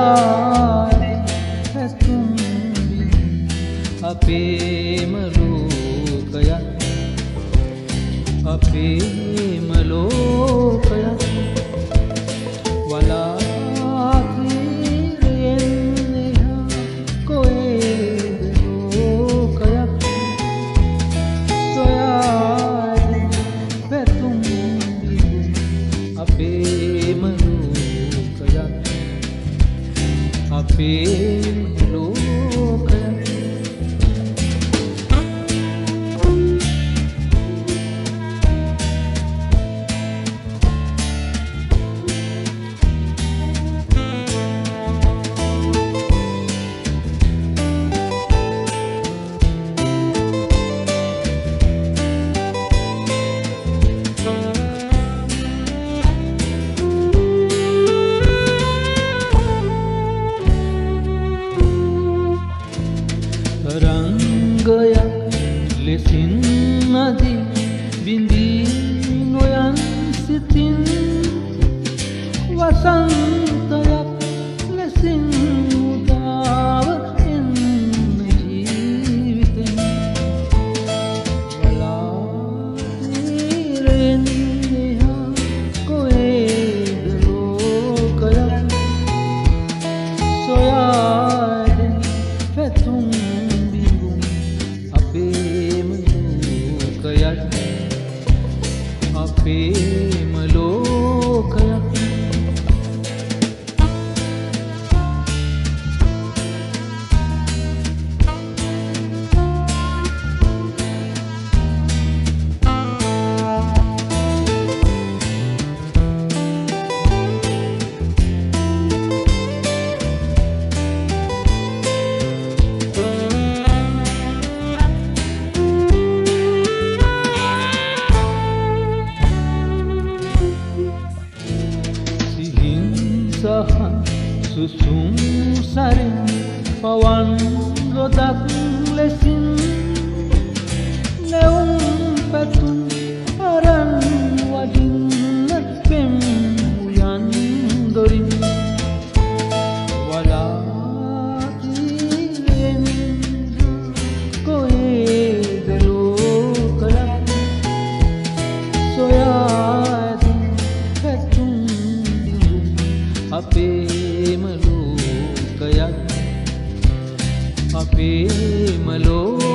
සොයාගෙන පැතුම් අපේම ලෝකයක් අපේම ලෝකයක් වලාකීරයෙන් එහා කොහෙද ලෝකයක් සොයාගෙන පැතුම් අපේම ලෝකයක් අපේම ලෝකයක් රංගයක් ලෙසින් නදී බිඳී නොයන් සිතින් වසන්තයක් ලෙසින් උදාව එන්න ජීවිතෙන් වලාකීරයෙන් එහා කොහෙද ලෝකයක් සොයාගෙන පැතුම් අපේම ලෝකයක් අපේම ලෝකයක් සහන් සුසුම් සරින් පවන් රොදක් ලෙසින් නැවුම් පැතුම් අරන් වඩින්න පෙම් උයන් දොරින් වලාකීරයෙන් කොහෙද ලෝකයක් සොයාගෙන පැතුම් අපේම ලෝකයක් අපේම ලෝකයක්